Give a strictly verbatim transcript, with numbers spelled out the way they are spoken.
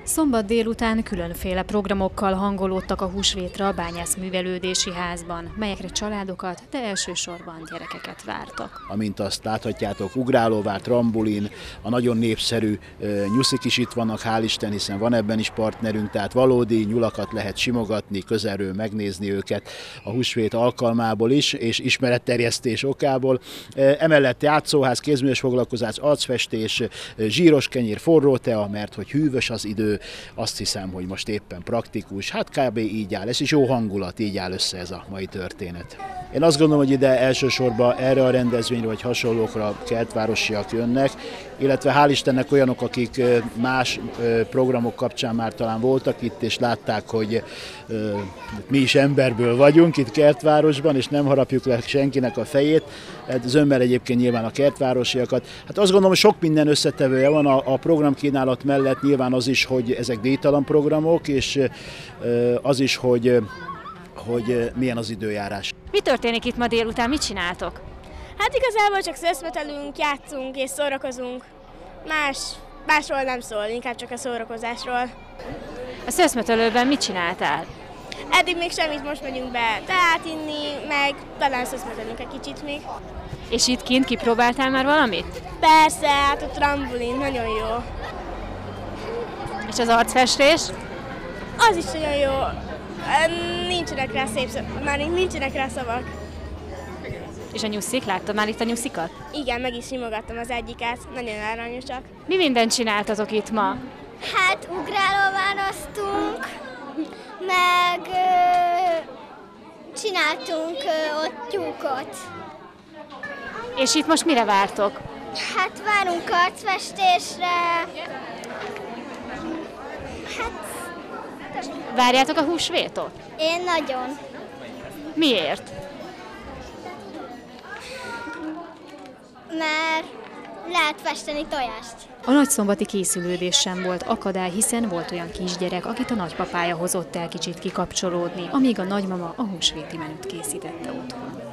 Szombat délután különféle programokkal hangolódtak a húsvétra a Bányászművelődési Házban, melyekre családokat, de elsősorban gyerekeket vártak. Amint azt láthatjátok, ugrálóvár, trambulin, a nagyon népszerű nyuszik is itt vannak, hál' Isten, hiszen van ebben is partnerünk, tehát valódi nyulakat lehet simogatni, közelről megnézni őket a húsvét alkalmából is, és ismeretterjesztés okából. Emellett játszóház, kézműves foglalkozás, arcfestés, zsíros kenyér, forró tea, mert hogy hűvös az idő, azt hiszem, hogy most éppen praktikus, hát kb. Így áll, ez is jó hangulat, így áll össze ez a mai történet. Én azt gondolom, hogy ide elsősorban erre a rendezvényre vagy hasonlókra kertvárosiak jönnek, illetve hál' Istennek olyanok, akik más programok kapcsán már talán voltak itt, és látták, hogy mi is emberből vagyunk itt Kertvárosban, és nem harapjuk le senkinek a fejét. Zömmel egyébként nyilván a kertvárosiakat. Hát azt gondolom, hogy sok minden összetevője van a, a programkínálat mellett, nyilván az is, hogy ezek díjtalan programok, és az is, hogy, hogy milyen az időjárás. Mi történik itt ma délután, mit csináltok? Hát igazából csak szöszmetelünk, játszunk és szórakozunk. Más, másról nem szól, inkább csak a szórakozásról. A szöszmetelőben mit csináltál? Eddig még semmit, most megyünk be teát inni, meg talán szöszmetelünk egy kicsit még. És itt kint kipróbáltál már valamit? Persze, hát a trambulin nagyon jó. És az arcfestés? Az is nagyon jó. Nincsenek rá szép szavak, már nincsenek rá szavak. És a nyuszik? Láttad már itt a nyuszikat? Igen, meg is simogattam az egyiket, nagyon aranyosak. Mi mindent csináltatok itt ma? Hát ugrálóvároztunk, meg ö, csináltunk ö, ott tyúkot. És itt most mire vártok? Hát várunk arcfestésre. Hát... Várjátok a húsvétot? Én nagyon. Miért? Mert lehet festeni tojást. A nagyszombati készülődés sem volt akadály, hiszen volt olyan kisgyerek, akit a nagypapája hozott el kicsit kikapcsolódni, amíg a nagymama a húsvéti menüt készítette otthon.